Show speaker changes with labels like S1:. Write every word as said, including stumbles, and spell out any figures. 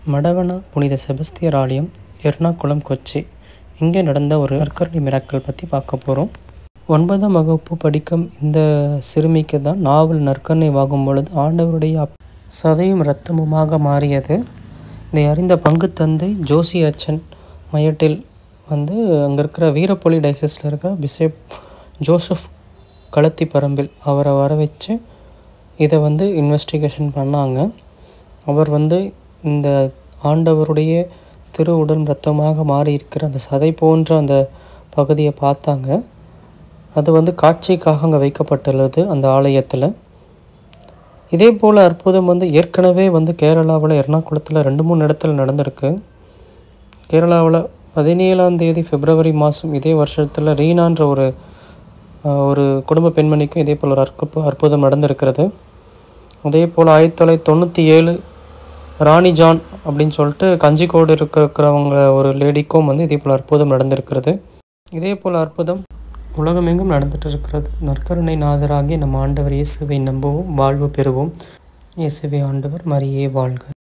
S1: மடவன புனித செபஸ்தியர் ஆலயம், எர்ணாகுளம், கொச்சி. இங்கே நடந்த ஒரு நற்கருணை மிராக்கிள் பற்றி பார்க்க போகிறோம். ஒன்பதாம் வகுப்பு படிக்கும் இந்த சிறுமிக்கு தான் நாவல் நற்கருணை வாகும் பொழுது ஆண்டவருடைய சதையும் இரத்தமுமாக மாறியது. இதை அறிந்த பங்கு தந்தை ஜோசி அச்சன் மயட்டில் வந்து அங்கே இருக்கிற வீரப்பொலி டைசஸில் இருக்கிற பிஷப் ஜோசப் களத்தி பரம்பில் அவரை வர வச்சு இதை வந்து இன்வெஸ்டிகேஷன் பண்ணாங்க. அவர் வந்து இந்த ஆண்டவருடைய திரு உடல் இரத்தமாக மாறி இருக்கிற அந்த சதை போன்ற அந்த பகுதியை பார்த்தாங்க. அது வந்து காட்சிக்காக அங்கே வைக்கப்பட்டுள்ளது அந்த ஆலயத்தில். இதே போல் அற்புதம் வந்து ஏற்கனவே வந்து கேரளாவில் எர்ணாகுளத்தில் ரெண்டு மூணு இடத்துல நடந்திருக்கு. கேரளாவில் பதினேழாம் தேதி பிப்ரவரி மாதம் இதே வருஷத்தில் ரீனான்ற ஒரு ஒரு குடும்ப பெண்மணிக்கும் இதே போல் ஒரு அற்பு அற்புதம் நடந்திருக்கிறது. அதே போல் ஆயிரத்தி தொள்ளாயிரத்தி தொண்ணூற்றி ஏழு ராணி ஜான் அப்படின்னு சொல்லிட்டு கஞ்சிக்கோடு இருக்கிறவங்க ஒரு லேடிக்கும் வந்து இதே போல் அற்புதம் நடந்திருக்கிறது. இதே போல் அற்புதம் உலகமெங்கும் நடந்துட்டு இருக்கிறது. நற்கருணை நாதராகிய நம் ஆண்டவர் இயேசுவை நம்புவோம், வாழ்வு பெறுவோம். இயேசுவே ஆண்டவர், மரியே வாழ்க.